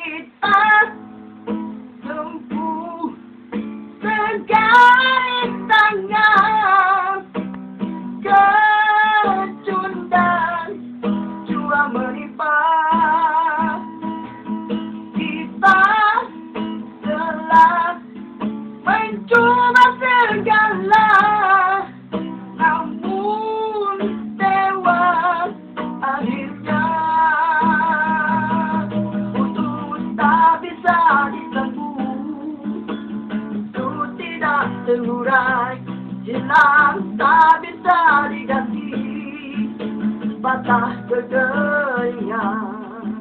kita tempuh segala tangan, kecundang jua menimpa kita telah mencoba segala, namun tewas akhirnya. Putus tak bisa ditembus, itu tidak terurai, hilang tak bisa diganti, patah kekeringan.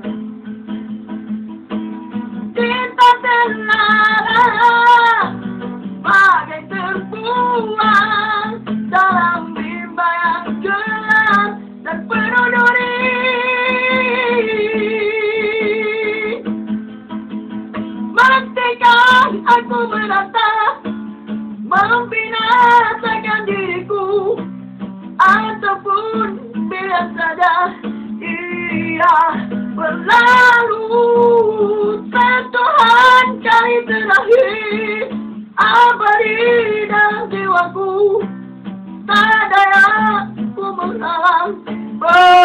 Cinta terlarang bagai terbuang dalam rimba yang gelap dan penuh duri. Matikan aku menatap, membinasakan diriku, ataupun biar saja ia berlalu. Tuhan kali terakhir abadi dalam jiwaku, tak daya ku menghalang.